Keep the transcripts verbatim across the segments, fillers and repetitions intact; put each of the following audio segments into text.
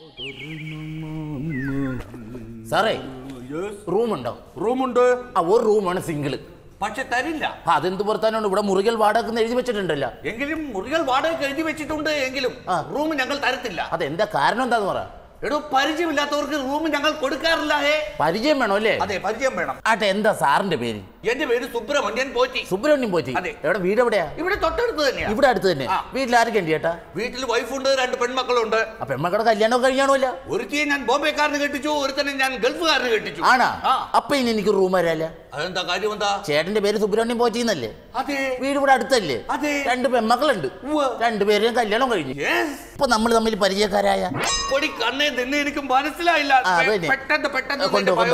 സാറേ റൂമുണ്ടോ? റൂമുണ്ട്. ആ ഒരു റൂമാണ് സിംഗിള്. പക്ഷെ തരില്ല. അതെന്ത് പുറത്താനുണ്ട്? ഇവിടെ മുറികൾ വാടക എഴുതി വെച്ചിട്ടുണ്ടല്ലോ. എങ്കിലും മുറികൾ വാടക എഴുതി വെച്ചിട്ടുണ്ട് എങ്കിലും റൂം ഞങ്ങൾ തരത്തില്ല. അതെന്താ കാരണം എന്താന്ന് പറ. എടോ പരിചയമില്ലാത്തവർക്ക് റൂം ഞങ്ങൾ കൊടുക്കാറില്ല. പരിചയം വേണോ അല്ലേ? അതെ പരിചയം വേണം. ആട്ടെ എന്താ സാറിന്റെ പേര്? എന്റെ പേര് സുബ്രഹ്മണ്യൻ പോറ്റി. സുബ്രഹ്മണ്യൻ പോറ്റി. അതെ. എവിടെ വീട് എവിടെയാ? ഇവിടെ തൊട്ടടുത്ത് തന്നെയാ. ഇവിടെ അടുത്ത് തന്നെ. വീട്ടിൽ ആരൊക്കെ ഉണ്ട് ചേട്ടാ? വീട്ടിൽ വൈഫുണ്ട്, രണ്ട് പെൺമക്കളുണ്ട്. ആ പെൺമക്കളുടെ കല്യാണം കഴിഞ്ഞാണോ? ഒരുത്തിയെ ഞാൻ ബോംബെക്കാരന് കെട്ടിച്ചു, ഒരുത്തനെ ഞാൻ ഗൾഫുകാരന് കെട്ടിച്ചു. ആണാ? അപ്പൊ ഇനി എനിക്ക് റൂം വരാല്ല. അതെന്താ കാര്യം? എന്താ? ചേട്ടന്റെ പേര് സുബ്രഹ്മണ്യൻ പോറ്റിന്നല്ലേ? അതെ. വീട് ഇവിടെ അടുത്തല്ലേ? അതെ. രണ്ട് പെൺമക്കളുണ്ട്, രണ്ടുപേരും കല്യാണം കഴിഞ്ഞു. ഇപ്പൊ നമ്മൾ തമ്മിൽ പരിചയക്കാരായ പൊടി കണ്ണേ തന്നെ എനിക്ക് മനസ്സിലായില്ല. പെട്ടെന്ന് പെട്ടെന്ന്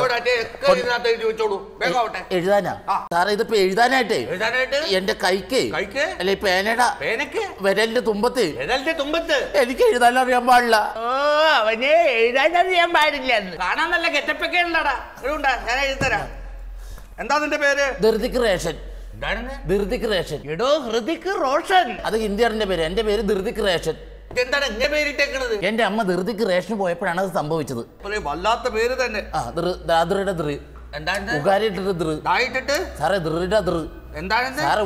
എഴുതാനാ സാറേ? ഇതിപ്പോ എഴുതാനായിട്ടേ എന്റെ കൈക്ക് അല്ലെ പേനയുടെ വിരലിന്റെ തുമ്പത്ത് വിരലിന്റെ തുമ്പത്ത് എനിക്ക് എഴുതാൻ അറിയാൻ പാടില്ല. ഓ അവനെ എഴുതാൻ അറിയാൻ പാടില്ല. കാണാൻ നല്ല ഗെറ്റപ്പൊക്കെ ഉള്ളടാ. ഞാൻ എഴുതരാം. എന്താ നിന്റെ പേര്? ധൃതിക് റേഷൻ. ധൃതിക് റേഷൻ. എടോ ഹൃതിക് റോഷൻ. അത് ഹിന്ദിയാറിന്റെ പേര്. എന്റെ പേര് ധൃതിക് റേഷൻ. എന്താണ് എന്റെ പേരിട്ടേക്കണത്? എന്റെ അമ്മ ധൃതിക്ക് റേഷൻ പോയപ്പോഴാണ് അത് സംഭവിച്ചത്. വല്ലാത്ത പേര് തന്നെ. സാറേ ധൃ എന്താണ് സാറ്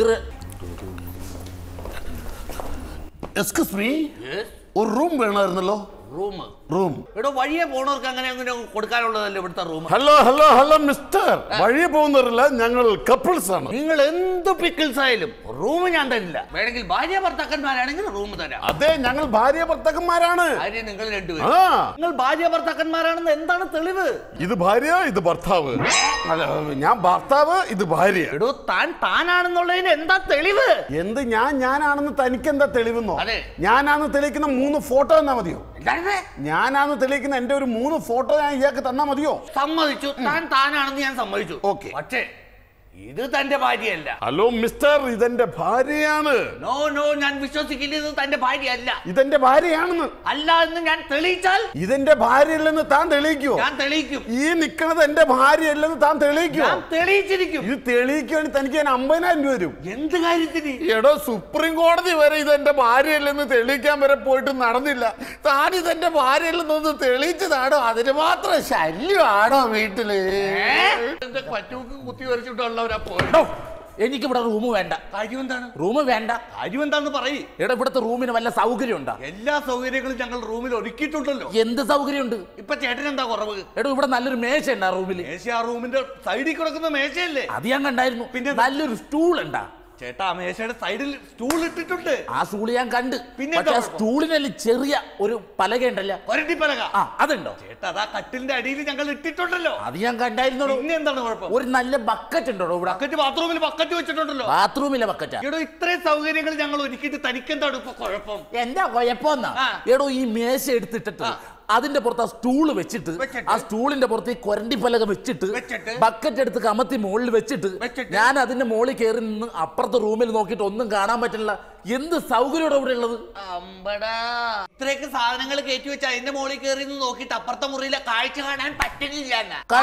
എക്സ്ക്യൂസ് മീ, ഒരു റൂം വേണമായിരുന്നല്ലോ. റൂം റൂം ഇവിടെ വഴിയെ പോണവർക്ക് അങ്ങനെ അങ്ങനെ കൊടുക്കാനുള്ളതല്ലേ ഇവിടുത്തെ room. Hello hello hello mister, വഴിയെ പോകുന്നവരല്ല, ഞങ്ങൾ കപ്പിൾസ് ആണ്. നിങ്ങൾ എന്ത് പിക്കിൾസ് ആയാലും റൂം ഞാൻ തരില്ല. വേണമെങ്കിൽ ഭാര്യ ഭർത്താക്കന്മാരാണെങ്കിൽ റൂം തരാം. അതെ, ഞങ്ങൾ ഭാര്യ ഭർത്താക്കന്മാരാണ്. ഭാര്യ നിങ്ങൾ രണ്ടുപേരും. നിങ്ങൾ ഭാര്യ ഭർത്താക്കന്മാരാണെന്ന് എന്താണ് തെളിവ്? ഇത് ഭാര്യ, ഇത് ഭർത്താവ്. അല്ല, ഞാൻ ഭർത്താവ്, ഇത് ഭാര്യ. എടോ താൻ താനാണെന്നുള്ളതിന് എന്താ തെളിവ്? എന്ത് ഞാൻ ഞാനാണെന്ന് തനിക്ക് എന്താ തെളിവെന്നോ? അതെ, ഞാനാണെന്ന് തെളിയിക്കുന്ന മൂന്ന് ഫോട്ടോ തന്നാ മതിയോ? ഞാനാണെന്ന് തെളിയിക്കുന്ന എന്റെ ഒരു മൂന്ന് ഫോട്ടോ ഞാൻ ഇയാൾക്ക് തന്നാ മതിയോ? സമ്മതിച്ചു, താൻ താനാണെന്ന് ഞാൻ സമ്മതിച്ചു. ഓക്കെ. പക്ഷേ ഇത് തന്റെ ഭാര്യയല്ല. ഹലോ മിസ്റ്റർ, ഇതെന്റെ ഭാര്യയാണ്. നോ നോ, ഞാൻ വിശ്വസിക്കില്ല. ഇത് തന്റെ ഭാര്യയല്ല. ഇതെന്റെ ഭാര്യയാണെന്ന്. അല്ല എന്ന് ഞാൻ തെളിയിച്ചാൽ? ഇതെന്റെ ഭാര്യയല്ലെന്ന് താൻ തെളിയിക്കോ? ഞാൻ തെളിയിക്കും. ഈ നിക്കണത് എന്റെ ഭാര്യയല്ലെന്ന് താൻ തെളിയിക്കോ? ഞാൻ തെളിയിച്ചിരിക്കും. ഇത് തെളിയിക്കുകയാണെങ്കിൽ തനിക്ക് ഞാൻ അമ്പതിനായിരം രൂപ വരും. എന്ത് കാര്യത്തിന്? എടോ, സുപ്രീം കോടതി വരെ ഇതെന്റെ ഭാര്യയല്ലെന്ന് തെളിയിക്കാൻ വരെ പോയിട്ട് നടന്നില്ല. താൻ ഇതെന്റെ ഭാര്യയല്ലെന്നൊന്ന് തെളിയിച്ചതാണോ? അതിന് മാത്രം ശല്യമാണോ വീട്ടില്? കുത്തി വരച്ചിട്ടുള്ള എനിക്ക് ഇവിടെ റൂം വേണ്ട. കാര്യം എന്താണ്? റൂം വേണ്ട. കാര്യം എന്താന്ന് പറയും. എടാ, ഇവിടുത്തെ റൂമിന് വല്ല സൗകര്യം ഉണ്ടോ? എല്ലാ സൗകര്യങ്ങളും ഞങ്ങൾ റൂമിൽ ഒരുക്കിയിട്ടുണ്ടല്ലോ. എന്ത് സൗകര്യം ഉണ്ട്? ഇപ്പൊ ചേട്ടൻ എന്താ കുറവ്? എടോ, ഇവിടെ നല്ലൊരു മേശ ഉണ്ട് ആ റൂമിൽ. മേശ ആ റൂമിന്റെ സൈഡിൽ കിടക്കുന്ന മേശയല്ലേ? അത് ഞാൻ കണ്ടായിരുന്നു. പിന്നെ നല്ലൊരു സ്റ്റൂൾ ഉണ്ടാ ചേട്ടാ? മേശയുടെ സൈഡിൽ സ്റ്റൂൾ ഇട്ടിട്ടുണ്ട്. ആ സ്റ്റൂൾ ഞാൻ കണ്ട്. പിന്നെ സ്റ്റൂളിನಲ್ಲಿ ചെറിയ ഒരു പലക ഉണ്ടല്ലോ, ഒരട്ടി പലക. ആ അതുണ്ടോ? ചേട്ടാ, അതാ കട്ടിലിന്റെ അടിയിൽ ഞങ്ങൾ ഇട്ടിട്ടുണ്ടല്ലോ. അത് ഞാൻ കണ്ടായിരുന്നു. പിന്നെ എന്താണ് കുഴപ്പം? ഒരു നല്ല ബക്കറ്റ് ഉണ്ടോ ഇവിടെ? ബക്കറ്റ് ബാത്റൂമിൽ ബക്കറ്റ് വെച്ചിട്ടുണ്ടല്ലോ. ബാത്റൂമിലെ ബക്കറ്റാ? എടോ, ഇത്രയും സൗകര്യങ്ങൾ ഞങ്ങൾ ഒരുക്കിയിട്ട് തനിക്കെന്താണ് ഇപ്പൊ കുഴപ്പം? എന്താ കുഴപ്പമെന്നാ? എടോ, ഈ മേശ എടുത്തിട്ടിട്ട് അതിന്റെ പുറത്ത് ആ സ്റ്റൂള് വെച്ചിട്ട് ആ സ്റ്റൂളിന്റെ പുറത്ത് ഈ കൊരണ്ടി പലക വെച്ചിട്ട് ബക്കറ്റ് എടുത്ത് കമത്തി മുകളിൽ വെച്ചിട്ട് ഞാൻ അതിന്റെ മുകളിൽ കയറി നിന്ന് അപ്പുറത്തെ റൂമിൽ നോക്കിയിട്ട് ഒന്നും കാണാൻ പറ്റില്ല. എന്ത് സൗകര്യം ഇവിടെ ഉള്ളത്? ഇത്രയൊക്കെ സാധനങ്ങൾ കയറ്റി വെച്ച് അതിന്റെ മുകളിൽ കയറി നോക്കിയിട്ട് അപ്പുറത്തെ മുറിയിലെ കാഴ്ച കാണാൻ പറ്റുന്നില്ല.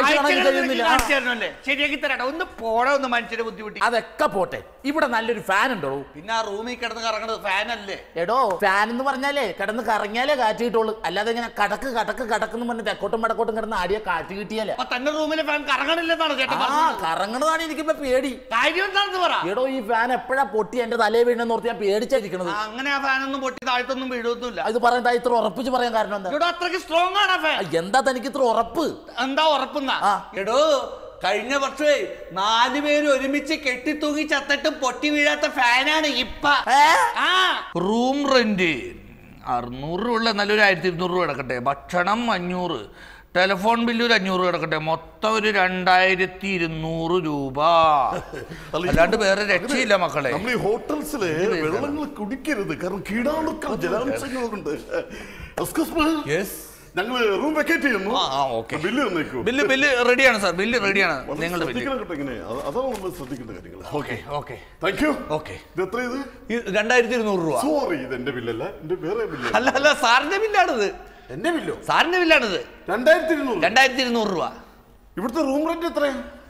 ശരിയാക്കി തരാട്ടോ. ഒന്ന് പോടാ, ഒന്ന് മനുഷ്യരെ ബുദ്ധിമുട്ടി. അതൊക്കെ പോട്ടെ, ഇവിടെ നല്ലൊരു ഫാൻ ഉണ്ടോ? പിന്നെ ആ റൂമിൽ കിടന്ന് കറങ്ങണത് ഫാൻ അല്ലേ? എടോ, ഫാൻ എന്ന് പറഞ്ഞാലേ കിടന്ന് കറങ്ങിയാലേ കാറ്റ് കിട്ടുള്ളൂ. അല്ലാതെ ഇങ്ങനെ കടക്ക് കടക്ക് കടക്കെന്ന് പറഞ്ഞ് തെക്കോട്ടും വടക്കോട്ടും കിടന്ന് ആടിയ കാറ്റ് കിട്ടിയാലേ. തന്റെ റൂമിലെ ഫാൻ കറങ്ങണില്ലെന്നാണ് ചേട്ടാ? ആ കറങ്ങണതാണ് എനിക്കിപ്പോ പേടി. കാര്യം എന്താണെന്ന് പറ. എടോ, ഈ ഫാൻ എപ്പോഴാ പൊട്ടി എന്റെ തലേ വീണെന്ന് ഓർത്ത് ഞാൻ പേടിച്ചായിരിക്കണത്. അങ്ങനെ ആ ഫാനൊന്നും പൊട്ടി താഴ്ത്തൊന്നും വീഴൊന്നുമില്ല. ഇത് പറയാൻ ഇത്ര ഉറപ്പിച്ച് പറയാൻ കാരണം എന്താ? എടോ, അത്രയ്ക്ക് സ്ട്രോങ് ആണ് ഫാൻ. എന്താ തനിക്ക് ഇത്ര ഉറപ്പ്? എന്താ ഉറപ്പെന്നാ? എടോ, കഴിഞ്ഞ വർഷമേ നാലു പേര് ഒരുമിച്ച് കെട്ടിത്തൂങ്ങി ചത്തിട്ടും പൊട്ടി വീഴാത്ത ഫാനാണ് ഇപ്പ. റൂം റെന്റ് അറുന്നൂറ് രൂപ ഉള്ള നല്ലൊരു ആയിരത്തി ഇരുന്നൂറ് രൂപ കിടക്കട്ടെ. ഭക്ഷണം അഞ്ഞൂറ്, ടെലിഫോൺ ബില്ല് ഒരു അഞ്ഞൂറ് രൂപ കിടക്കട്ടെ. മൊത്തം ഒരു രണ്ടായിരത്തി ഇരുന്നൂറ് രൂപ. അല്ലാണ്ട് വേറെ രക്ഷയില്ല മക്കളെ. നമ്മൾ ഈ ഹോട്ടൽസിലെ വെള്ളങ്ങൾ കുടിക്കരുത്, കാരണം കീടാണുക്കൾ ജലാംശങ്ങളുണ്ട്. ഞങ്ങൾ റൂം വെക്കേറ്റ് ചെയ്യുന്നു. ബില്ല് തന്നേക്കൂ. ബില്ല് ബില്ല് റെഡിയാണ് സാർ, ബില്ല് റെഡിയാണ്. നിങ്ങൾ അതാണ് ശ്രദ്ധിക്കേണ്ട കാര്യങ്ങൾ. Okay okay thank you. Okay. ഇത് എത്ര? ഇത് രണ്ടായിരത്തി ഇരുന്നൂറ് രൂപ. സോറി, ഇത് എന്റെ ബില്ലല്ല, എന്റെ വേറെ ബില്ല്. അല്ല അല്ല, സാറിന്റെ ബില്ലാണിത്. എന്റെ ബില്ലോ? സാറിന്റെ ബില്ലാണിത്. രണ്ടായിരത്തി ഇരുന്നൂറ് രണ്ടായിരത്തി ഇരുന്നൂറ് രൂപ. ഇവിടുത്തെ റൂം റെന്റ് എത്രയാ?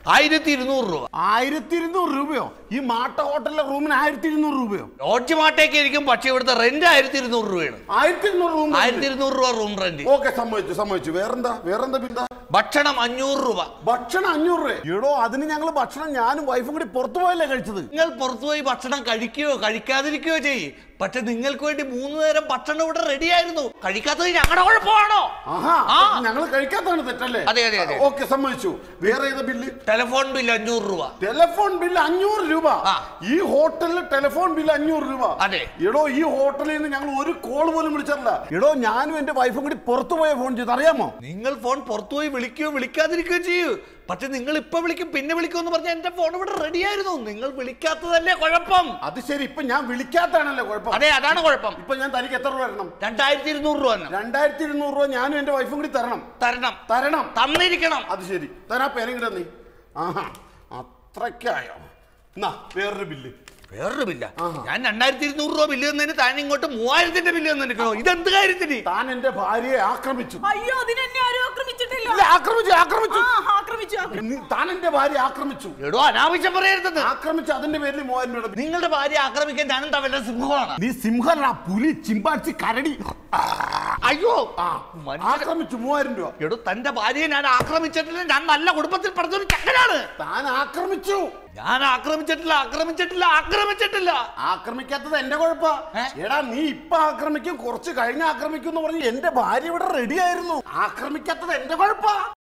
ആയിരത്തി ഇരുന്നൂറ് രൂപ. ആയിരത്തി ഇരുന്നൂറ് രൂപയോ? ഈ മാട്ട ഹോട്ടലിലെ റൂമിന് ആയിരത്തി ഇരുന്നൂറ് രൂപയോ? ലോഡ്ജ് മാട്ടേക്ക് ഇരിക്കും, പക്ഷെ ഇവിടുത്തെ റെന്റ് ആയിരത്തി ഇരുന്നൂറ് രൂപയാണ്. ആയിരത്തി ഇരുന്നൂറ് റൂം ആയിരത്തി ഇരുന്നൂറ് രൂപ റൂം റെന്റ്. ഓക്കെ, സമ്മതിച്ചു സമ്മതിച്ചു. വേറെന്താ വേറെന്താ ബില്ലാ? ഭക്ഷണം അഞ്ഞൂറ് രൂപ. ഭക്ഷണം അഞ്ഞൂറ് രൂപ? എടോ, അതിന് ഞങ്ങൾ ഭക്ഷണം ഞാനും വൈഫും കൂടി പുറത്തു പോയല്ലേ കഴിച്ചത്. നിങ്ങൾ പുറത്തുപോയി ഭക്ഷണം കഴിക്കുകയോ കഴിക്കാതിരിക്കുകയോ ചെയ്യും, പക്ഷെ നിങ്ങൾക്ക് വേണ്ടി മൂന്ന് നേരം ഭക്ഷണം ഇവിടെ റെഡി ആയിരുന്നു. കഴിക്കാത്തത് ഞങ്ങളുടെ കുഴപ്പമാണോ? ഞങ്ങൾ കഴിക്കാത്തതാണ് തെറ്റല്ലേ? അതെ അതെ അതെ. ഓക്കെ, സമ്മതിച്ചു. വേറെ ഏതാ ബില്ല്? ടെലിഫോൺ ബില്ല് അഞ്ഞൂറ് രൂപ. ടെലിഫോൺ ബില്ല് അഞ്ഞൂറ് രൂപ? ഈ ഹോട്ടലിൽ ടെലിഫോൺ ബില്ല് അഞ്ഞൂറ് രൂപ? അതെ. എടോ, ഈ ഹോട്ടലിൽ നിന്ന് ഞങ്ങൾ ഒരു കോൾ പോലും വിളിച്ചിട്ടില്ല. എടോ, ഞാനും എന്റെ വൈഫും കൂടി പുറത്തു പോയ ഫോൺ ചെയ്ത്, അറിയാമോ? നിങ്ങൾ ഫോൺ പുറത്തുപോയി വിളിക്കുകയോ വിളിക്കാതിരിക്കുകയോ ചെയ്യൂ, പക്ഷെ നിങ്ങൾ ഇപ്പൊ വിളിക്കും പിന്നെ വിളിക്കും എന്ന് പറഞ്ഞാൽ എന്റെ ഫോൺ ഇവിടെ റെഡി ആയിരുന്നു. നിങ്ങൾ വിളിക്കാത്തതല്ലേ കുഴപ്പം? അത് ശരി, ഇപ്പൊ ഞാൻ വിളിക്കാത്തതാണല്ലേ കുഴപ്പം? അതെ, അതാണ് കുഴപ്പം. ഇപ്പൊ ഞാൻ തനിക്ക് എത്ര രൂപ തരണം? രണ്ടായിരത്തി ഇരുന്നൂറ് രൂപ. രണ്ടായിരത്തി ഇരുന്നൂറ് രൂപ ഞാനും എന്റെ വൈഫും കൂടി തരണം. തരണം തരണം തന്നിരിക്കണം. അത് ശരി, തരാ പേരെങ്കിലും നീ. ആഹാ, അത്രയ്ക്കായോ? എന്നാ വേറൊരു ബില്ല്. വേറൊരു ബില്ല? ഞാൻ രണ്ടായിരത്തി ഇരുന്നൂറ് രൂപ ബില്ല് തന്നതിന് താൻ ഇങ്ങോട്ട് മൂവായിരത്തിന്റെ ബില്ല് തന്നിരിക്കണോ? ഇതെന്ത് കാര്യത്തിന്? താൻ എന്റെ ഭാര്യയെ ആക്രമിച്ചു. അയ്യോ, അതിനെന്നെ ആരും ആക്രമിച്ചിട്ടില്ല. ആക്രമിച്ചു ആക്രമിച്ചു ആക്രമിച്ചു താൻ എന്റെ ഭാര്യ ആക്രമിച്ചു. എടോ, അനാവശ്യം പറയരുത്. ആക്രമിച്ചു, അതിന്റെ പേരിൽ മൂവായിരം രൂപ. നിങ്ങളുടെ ഭാര്യ ആക്രമിക്കാൻ ഞാൻ എന്താ വല്ല സിംഹമാണ്? നീ സിംഹനാ, പുലി, ചിമ്പാച്ചി, കരടി. അയ്യോ, ആക്രമിച്ചു മൂവായിരം രൂപ. എടോ, തന്റെ ഭാര്യയെ ഞാൻ ആക്രമിച്ചിട്ടില്ല. ഞാൻ നല്ല കുടുംബത്തിൽ പഠിച്ചൊരു ചക്കനാണ്. താൻ ആക്രമിച്ചു. ഞാൻ ആക്രമിച്ചിട്ടില്ല ആക്രമിച്ചിട്ടില്ല ആക്രമിച്ചിട്ടില്ല ആക്രമിക്കാത്തത് എന്റെ കുഴപ്പാ. എടാ, നീ ഇപ്പൊ ആക്രമിക്കും, കുറച്ച് കഴിഞ്ഞ് ആക്രമിക്കും എന്ന് പറഞ്ഞ് എന്റെ ഭാര്യ ഇവിടെ റെഡി ആയിരുന്നു. ആക്രമിക്കാത്തത് എന്റെ കുഴപ്പാ.